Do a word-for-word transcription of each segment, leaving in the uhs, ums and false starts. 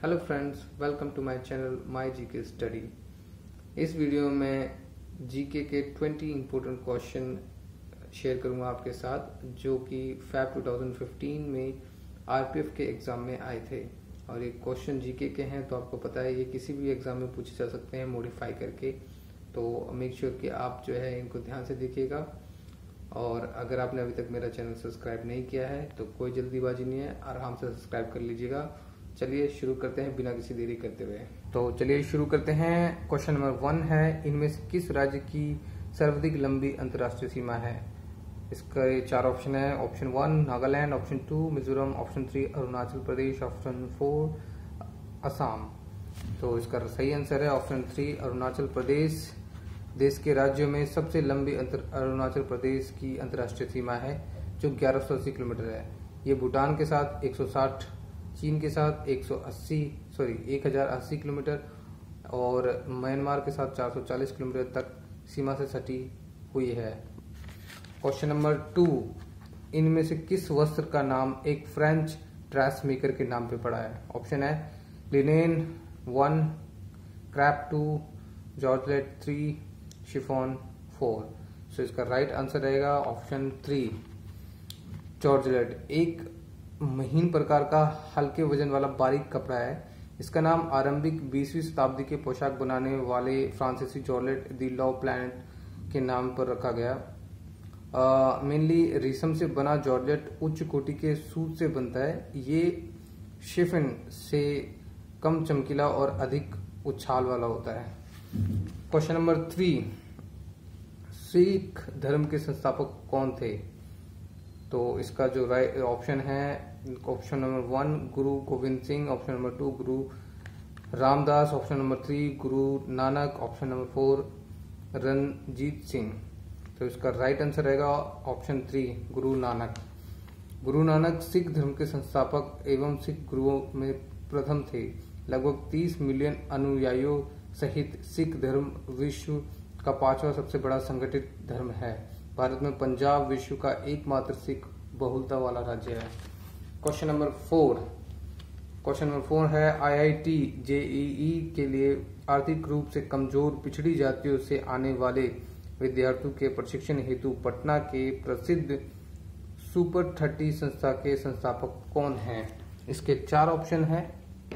Hello friends, welcome to my channel my GK study. इस video में GK के बीस इंपॉर्टेंट क्वेश्चन शेयर करूंगा आपके साथ, जो कि फैब दो हज़ार पंद्रह में आरपीएफ के एग्जाम में आए थे। और ये क्वेश्चन जीके के हैं, तो आपको पता है ये किसी भी एग्जाम में पूछे जा सकते हैं मॉडिफाई करके। तो मेक श्योर कि आप जो है इनको ध्यान से देखिएगा। और अगर आपने अभी तक मेरा चैनल सब्सक्राइब नहीं किया है तो कोई जल्दीबाजी नहीं है, आराम से सब्सक्राइब कर लीजिएगा। चलिए शुरू करते हैं बिना किसी देरी करते हुए। तो चलिए शुरू करते हैं। क्वेश्चन नंबर वन है, इनमें से किस राज्य की सर्वाधिक लंबी अंतर्राष्ट्रीय सीमा है? इसका चार ऑप्शन है। Option one Nagaland, option two Mizoram, option three Arunachal Pradesh, option four Assam. तो इसका सही आंसर है ऑप्शन थ्री अरुणाचल प्रदेश। देश के राज्यों में सबसे लंबी अरुणाचल प्रदेश की अंतर्राष्ट्रीय सीमा है, जो ग्यारह सौ अस्सी किलोमीटर है। ये भूटान के साथ एक सौ साठ, चीन के साथ एक सौ अस्सी सॉरी एक हज़ार अस्सी किलोमीटर और म्यांमार के साथ चार सौ चालीस किलोमीटर तक सीमा से सटी हुई है। क्वेश्चन नंबर टू, इनमें से किस वस्त्र का नाम एक फ्रेंच ड्रेस मेकर के नाम पे पड़ा है? ऑप्शन है linen one, crepe two, georgette three, chiffon four. So इसका राइट आंसर रहेगा ऑप्शन थ्री जॉर्जेट। एक महीन प्रकार का हल्के वजन वाला बारीक कपड़ा है। इसका नाम आरंभिक बीसवीं शताब्दी के पोशाक बनाने वाले फ्रांसीसी जॉर्जेट दी लॉ प्लांट के नाम पर रखा गया। मेनली रेशम से बना जॉर्जेट उच्च कोटि के सूत से बनता है। ये शिफन से कम चमकीला और अधिक उछाल वाला होता है। क्वेश्चन नंबर थ्री, सिख धर्म के संस्थापक कौन थे? तो इसका जो राइट ऑप्शन है, option number one Guru Gobind Singh, option number two Guru Ramdas, option number three Guru Nanak, option number four Ranjit Singh. तो इसका राइट आंसर रहेगा ऑप्शन थ्री गुरु नानक। गुरु नानक सिख धर्म के संस्थापक एवं सिख गुरुओं में प्रथम थे। लगभग तीस मिलियन अनुयायियों सहित सिख धर्म विश्व का पांचवा सबसे बड़ा संगठित धर्म है। भारत में पंजाब विश्व का एकमात्र सिख बहुलता वाला राज्य है। Question number four question number four है, आईआईटी जेईई के लिए आर्थिक रूप से कमजोर पिछड़ी जातियों से आने वाले विद्यार्थियों के प्रशिक्षण हेतु पटना के प्रसिद्ध सुपर थर्टी संस्था के संस्थापक कौन हैं? इसके चार ऑप्शन है।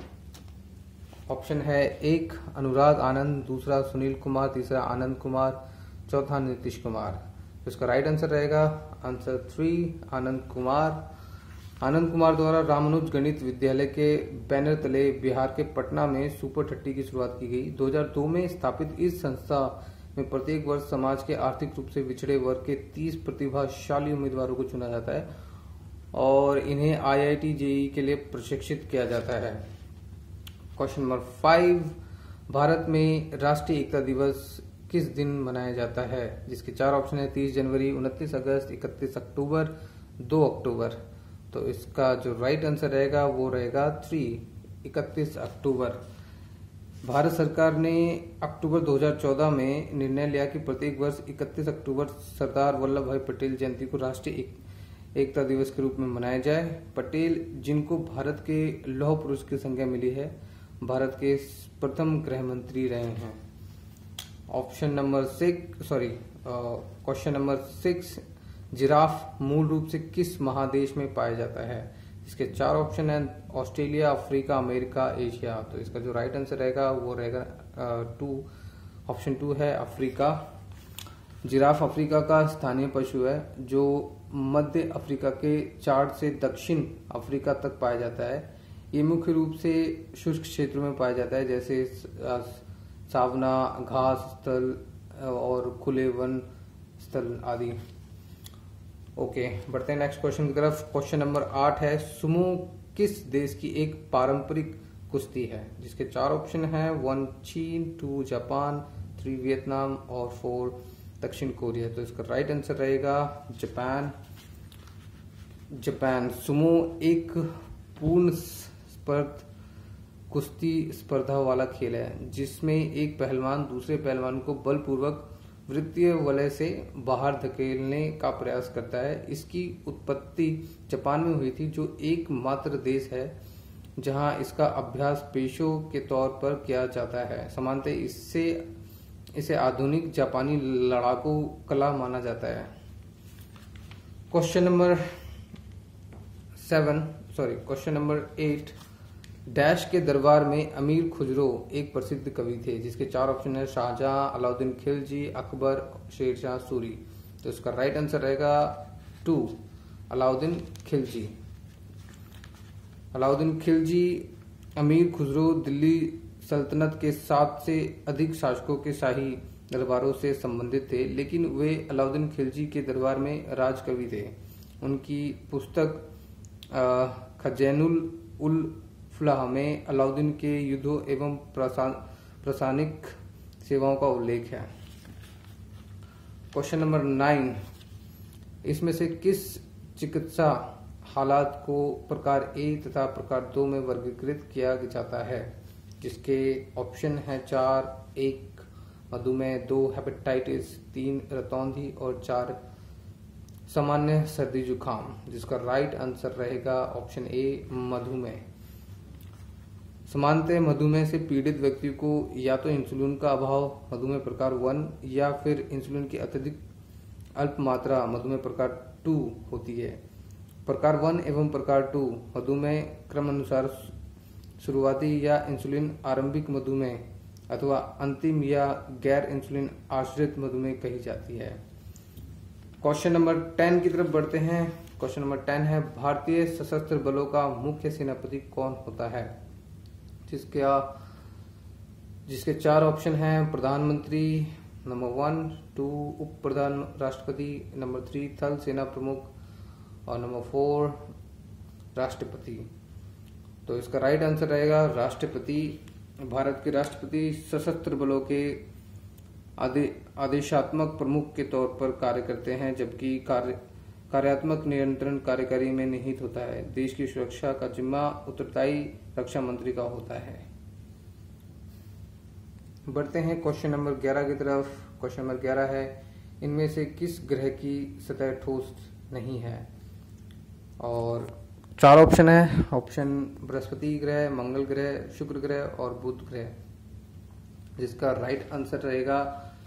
ऑप्शन है एक अनुराग आनंद, दूसरा सुनील कुमार, तीसरा आनंद कुमार, चौथा नीतीश कुमार। तो इसका राइट आंसर रहेगा आंसर थ्री आनंद कुमार। आनंद कुमार द्वारा रामानुज गणित विद्यालय के बैनर तले बिहार के पटना में सुपर थर्टी की शुरुआत की गई। दो हज़ार दो में स्थापित इस संस्था में प्रत्येक वर्ष समाज के आर्थिक रूप से पिछड़े वर्ग के तीस प्रतिभाशाली उम्मीदवारों को चुना जाता है और इन्हें आईआईटी जेईई के लिए प्रशिक्षित किया जाता है। क्वेश्चन नंबर फाइव, भारत में राष्ट्रीय एकता दिवस किस दिन मनाया जाता है? जिसके चार ऑप्शन है, तीस जनवरी, उनतीस अगस्त, इकतीस अक्टूबर, दो अक्टूबर। तो इसका जो राइट आंसर रहेगा वो रहेगा थ्री इकतीस अक्टूबर। भारत सरकार ने अक्टूबर दो हज़ार चौदह में निर्णय लिया कि प्रत्येक वर्ष इकतीस अक्टूबर सरदार वल्लभ भाई पटेल जयंती को राष्ट्रीय एक, एकता दिवस के रूप में मनाया जाए। पटेल, जिनको भारत के लौह पुरुष की संज्ञा मिली है, भारत के प्रथम गृह मंत्री रहे हैं। Option number six sorry question number six, giraffe मूल रूप से किस महादेश में पाया जाता है? इसके चार ऑप्शन है, ऑस्ट्रेलिया, अफ्रीका, अमेरिका, एशिया। तो इसका जो राइट आंसर रहेगा वो रहेगा टू ऑप्शन टू है अफ्रीका। जिराफ अफ्रीका का स्थानीय पशु है, जो मध्य अफ्रीका के चार्ट से दक्षिण अफ्रीका तक पाया जाता है। ये मुख्य रूप से शुष्क क्षेत्रों में पाया जाता है, जैसे सावना, घास स्थल और खुले वन स्थल आदि। ओके, बढ़ते हैं नेक्स्ट क्वेश्चन की तरफ। क्वेश्चन नंबर आठ है, सुमो किस देश की एक पारंपरिक कुश्ती है? जिसके चार ऑप्शन है, one China, two Japan, three Vietnam और फोर दक्षिण कोरिया। तो इसका राइट आंसर रहेगा जापान। जापान सुमो एक पूर्ण स्पर्ध कुश्ती स्पर्धा वाला खेल है, जिसमें एक पहलवान दूसरे पहलवान को बलपूर्वक वृत्तीय वलय से बाहर धकेलने का प्रयास करता है। इसकी उत्पत्ति जापान में हुई थी, जो एकमात्र देश है जहां इसका अभ्यास पेशों के तौर पर किया जाता है। सामान्यतः इससे इसे आधुनिक जापानी लड़ाकू कला माना जाता है। Question number seven sorry question number eight, dash के दरबार में अमीर खुजरो एक प्रसिद्ध कवि थे, जिसके चार ऑप्शन है शाहजहां, अलाउद्दीन खिलजी, अकबर, शेरशाह सूरी। तो इसका राइट आंसर रहेगा टू, अलाउद्दीन खिलजी। अलाउद्दीन खिलजी अमीर खुजरो दिल्ली सल्तनत के सात से अधिक शासकों के शाही दरबारों से संबंधित थे, लेकिन वे अलाउद्दीन खिलजी के दरबार में राजकवि थे। उनकी पुस्तक खजैनुल उल फलाह में अलाउद्दीन के युद्धों एवं प्रशासनिक सेवाओं का उल्लेख है। क्वेश्चन नंबर नाइन, इसमें से किस चिकित्सा हालात को प्रकार ए तथा प्रकार दो में वर्गीकृत किया जाता है, जिसके ऑप्शन है चार, एक मधुमेह, दो हेपेटाइटिस, तीन रतौंधी और चार सामान्य सर्दी जुकाम। जिसका राइट आंसर रहेगा ऑप्शन ए मधुमेह। सामान्यतः मधुमेह से पीड़ित व्यक्ति को या तो इंसुलिन का अभाव मधुमेह प्रकार वन या फिर इंसुलिन की अत्यधिक अल्प मात्रा मधुमेह प्रकार टू होती है। प्रकार वन एवं प्रकार टू मधुमेह क्रमानुसार शुरुआती या इंसुलिन आरंभिक मधुमेह अथवा अंतिम या गैर इंसुलिन आश्रित मधुमेह कही जाती है। क्वेश्चन नंबर टेन की तरफ बढ़ते हैं। क्वेश्चन नंबर टेन है, भारतीय सशस्त्र बलों का मुख्य सेनापति कौन होता है, जिसके जिसके चार ऑप्शन हैं प्रधानमंत्री नंबर वन, टू उप प्रधान राष्ट्रपति, नंबर थ्री थल सेना प्रमुख और नंबर फोर राष्ट्रपति। तो इसका राइट आंसर रहेगा राष्ट्रपति। भारत के राष्ट्रपति सशस्त्र बलों के आदे, आदेशात्मक प्रमुख के तौर पर कार्य करते हैं, जबकि कार्य कार्यात्मक नियंत्रण कार्यकारी में निहित होता है। देश की सुरक्षा का जिम्मा उत्तरदायी रक्षा मंत्री का होता है। बढ़ते हैं क्वेश्चन नंबर ग्यारह की तरफ। क्वेश्चन नंबर ग्यारह है, इनमें से किस ग्रह की सतह ठोस नहीं है, और चार ऑप्शन है। ऑप्शन बृहस्पति ग्रह, मंगल ग्रह, शुक्र ग्रह और बुध ग्रह। जिसका राइट आंसर रहेगा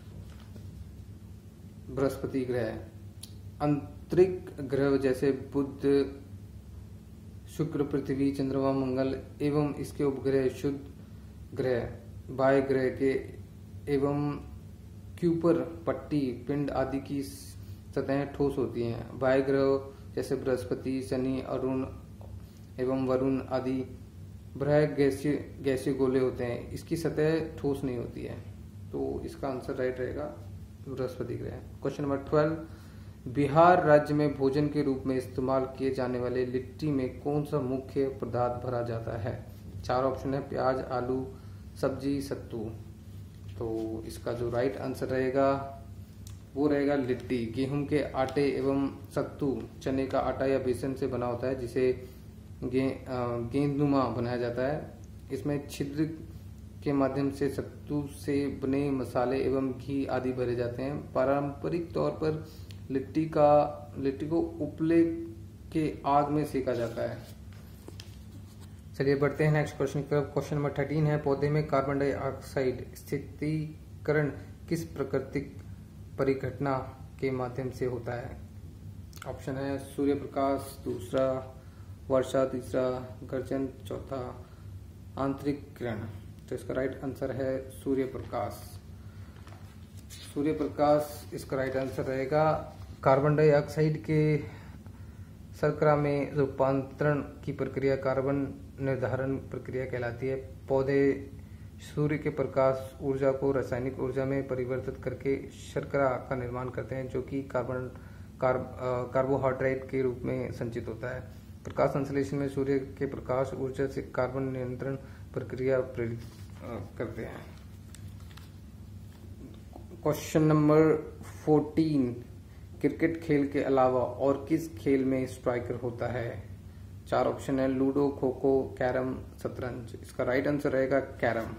बृहस्पति ग्रह। अंतरिक ग्रह जैसे बुध, शुक्र, पृथ्वी, चंद्रमा, मंगल एवं इसके उपग्रह शुद्ध ग्रह, बाह्य ग्रह के एवं क्यूपर, पट्टी, पिंड आदि की सतहें ठोस होती हैं। बाह्य ग्रह जैसे बृहस्पति, शनि, अरुण एवं वरुण आदि ग्रह गैसीय गैसीय गोले होते हैं, इसकी सतह ठोस नहीं होती है। तो इसका आंसर राइट रहेगा बृहस्पति ग्रह। क्वेश्चन नंबर ट्वेल्व, बिहार राज्य में भोजन के रूप में इस्तेमाल किए जाने वाले लिट्टी में कौन सा मुख्य पदार्थ भरा जाता है? चार ऑप्शन है प्याज, आलू, सब्जी, सत्तू। तो इसका जो राइट आंसर रहेगा वो रहेगा लिट्टी। गेहूं के आटे एवं सत्तू चने का आटा या बेसन से बना होता है, जिसे गे, गेंदनुमा बनाया जाता है। इसमें छिद्र के माध्यम से सत्तू से बने मसाले एवं घी आदि भरे जाते हैं। पारंपरिक तौर पर लिट्टी का लिट्टी को उपले के आग में सेका जाता है। चलिए बढ़ते हैं नेक्स्ट क्वेश्चन की तरफ। क्वेश्चन नंबर थर्टीन है, पौधे में कार्बन डाइऑक्साइड स्थिरीकरण किस प्राकृतिक परिघटना के माध्यम से होता है? ऑप्शन है सूर्य प्रकाश, दूसरा वर्षा, तीसरा गर्जन, चौथा आंतरिक किरण। तो इसका राइट आंसर है सूर्य प्रकाश। सूर्य प्रकाश इसका राइट आंसर रहेगा। कार्बन डाइऑक्साइड के शर्करा में रूपांतरण की प्रक्रिया कार्बन निर्धारण प्रक्रिया कहलाती है। पौधे सूर्य के प्रकाश ऊर्जा को रासायनिक ऊर्जा में परिवर्तित करके शर्करा का निर्माण करते हैं, जो कि कार्बन कार्ब, कार्बोहाइड्रेट के रूप में संचित होता है। प्रकाश संश्लेषण में सूर्य के प्रकाश ऊर्जा से कार्बन नियंत्रण प्रक्रिया प्रेरित करते हैं। क्वेश्चन नंबर फोर्टीन, क्रिकेट खेल के अलावा और किस खेल में स्ट्राइकर होता है? चार ऑप्शन है लूडो, खो खो, कैरम, शतरंज। इसका राइट आंसर रहेगा कैरम।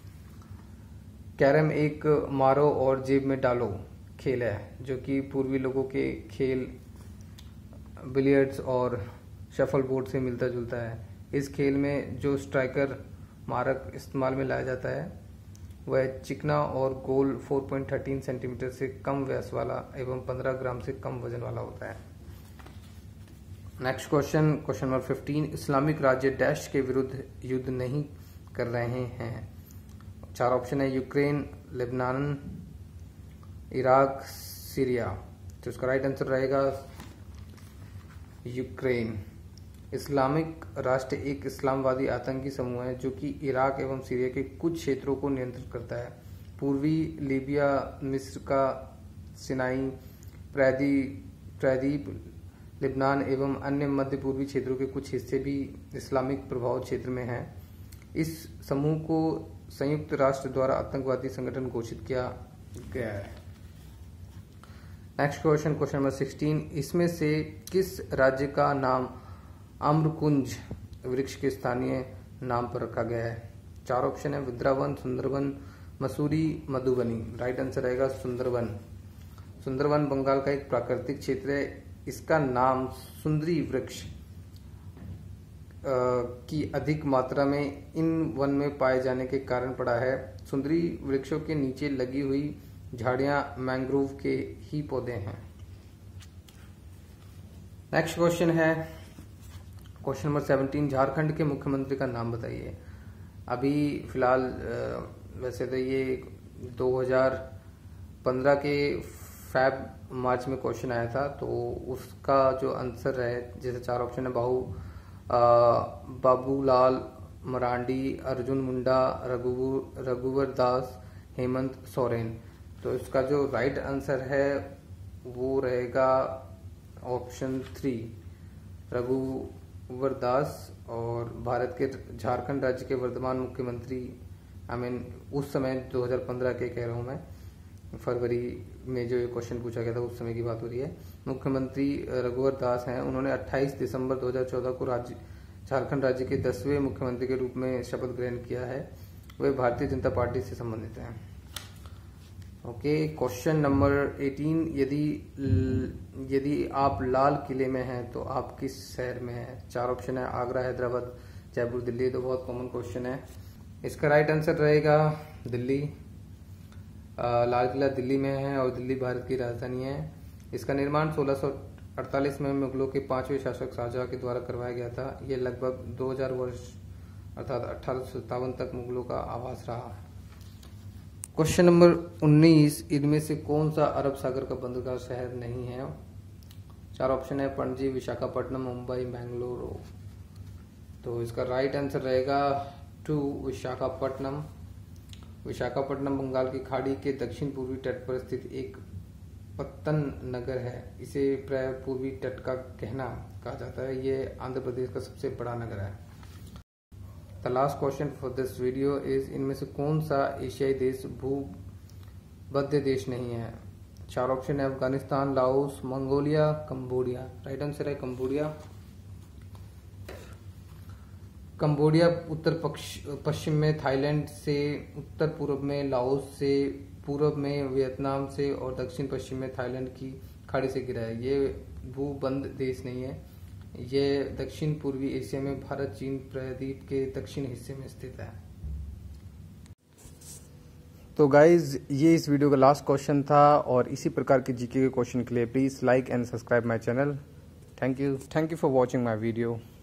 कैरम एक मारो और जेब में डालो खेल है, जो कि पूर्वी लोगों के खेल बिलियर्ड्स और शफल बोर्ड से मिलता जुलता है। इस खेल में जो स्ट्राइकर मारक इस्तेमाल में लाया जाता है वह चिकना और गोल चार पॉइंट एक तीन सेंटीमीटर से कम व्यास वाला एवं पंद्रह ग्राम से कम वजन वाला होता है। नेक्स्ट क्वेश्चन, क्वेश्चन नंबर पंद्रह, इस्लामिक राज्य डैश के विरुद्ध युद्ध नहीं कर रहे हैं। चार ऑप्शन है, यूक्रेन, लेबनान, इराक, सीरिया। तो इसका राइट आंसर रहेगा यूक्रेन। इस्लामिक राष्ट्र एक इस्लामवादी आतंकी समूह है जो कि इराक एवं सीरिया के कुछ क्षेत्रों को नियंत्रित करता है। पूर्वी लीबिया, मिस्र का सिनाई प्रायद्वीप, लेबनान एवं अन्य मध्य पूर्वी क्षेत्रों के कुछ हिस्से भी इस्लामिक प्रभाव क्षेत्र में हैं। इस समूह को संयुक्त राष्ट्र द्वारा आतंकवादी संगठन घोषित किया गया है। नेक्स्ट क्वेश्चन, क्वेश्चन नंबर सोलह, इसमें से किस राज्य का नाम आम्रकुंज वृक्ष के स्थानीय नाम पर रखा गया है। चार ऑप्शन है, वृंदावन, सुंदरवन, मसूरी, मधुबनी। राइट आंसर रहेगा सुंदरवन। सुंदरवन बंगाल का एक प्राकृतिक क्षेत्र है। इसका नाम सुंदरी वृक्ष की अधिक मात्रा में इन वन में पाए जाने के कारण पड़ा है। सुंदरी वृक्षों के नीचे लगी हुई झाड़ियां मैंग्रोव के ही पौधे हैं। नेक्स्ट क्वेश्चन है क्वेश्चन नंबर सत्रह, झारखंड के मुख्यमंत्री का नाम बताइए। अभी फिलहाल वैसे तो ये दो हज़ार पंद्रह के फैब मार्च में क्वेश्चन आया था, तो उसका जो आंसर है, जैसे चार ऑप्शन है, बाहू बाबूलाल मरांडी, अर्जुन मुंडा, रघु रघुवर दास, हेमंत सोरेन। तो इसका जो राइट आंसर है वो रहेगा ऑप्शन थ्री, रघुवर दास। और भारत के झारखंड राज्य के वर्तमान मुख्यमंत्री, आई मीन उस समय दो हज़ार पंद्रह के कह रहा हूँ मैं, फरवरी में जो ये क्वेश्चन पूछा गया था उस समय की बात हो रही है। मुख्यमंत्री रघुवर दास हैं। उन्होंने अट्ठाईस दिसंबर दो हज़ार चौदह को राज्य झारखंड राज्य के दसवें मुख्यमंत्री के रूप में शपथ ग्रहण किया है। वे भारतीय जनता पार्टी से संबंधित हैं। ओके, क्वेश्चन नंबर अठारह, यदि यदि आप लाल किले में हैं तो आप किस शहर में हैं। चार ऑप्शन है, आगरा, हैदराबाद, जयपुर, दिल्ली। तो बहुत कॉमन क्वेश्चन है। इसका राइट आंसर रहेगा दिल्ली। लाल किला दिल्ली में है और दिल्ली भारत की राजधानी है। इसका निर्माण सोलह सौ अड़तालीस में मुगलों के पांचवें शासक शाहजहां के द्वारा करवाया गया था। यह लगभग दो हज़ार वर्ष अर्थात अठारह सौ सत्तावन तक मुगलों का आवास रहा। क्वेश्चन नंबर उन्नीस, इनमें से कौन सा अरब सागर का बंदरगाह शहर नहीं है। चार ऑप्शन है, पणजी, विशाखापट्टनम, मुंबई, बेंगलुरु। तो इसका राइट आंसर रहेगा टू, विशाखापट्टनम। विशाखापट्टनम बंगाल की खाड़ी के दक्षिण पूर्वी तट पर स्थित एक पत्तन नगर है। इसे प्राय पूर्वी तट का कहना कहा जाता है। ये आंध्र प्रदेश का सबसे बड़ा नगर है। The last question for this video is, इनमें से कौन सा एशियाई देश भूमध्य देश नहीं है। चार ऑप्शन है, Afghanistan, Laos, Mongolia, Cambodia. Right answer है कंबोडिया। कंबोडिया उत्तर पश्चिम में थाईलैंड से, उत्तर पूर्व में लाओस से, पूर्व में वियतनाम से और दक्षिण पश्चिम में थाईलैंड की खाड़ी से घिरा है। ये भूबंध देश नहीं है। यह दक्षिण पूर्वी एशिया में भारत चीन प्रायद्वीप के दक्षिण हिस्से में स्थित है। तो गाइज, ये इस वीडियो का लास्ट क्वेश्चन था और इसी प्रकार के जीके के क्वेश्चन के लिए please like and subscribe my channel. Thank you thank you for watching my video.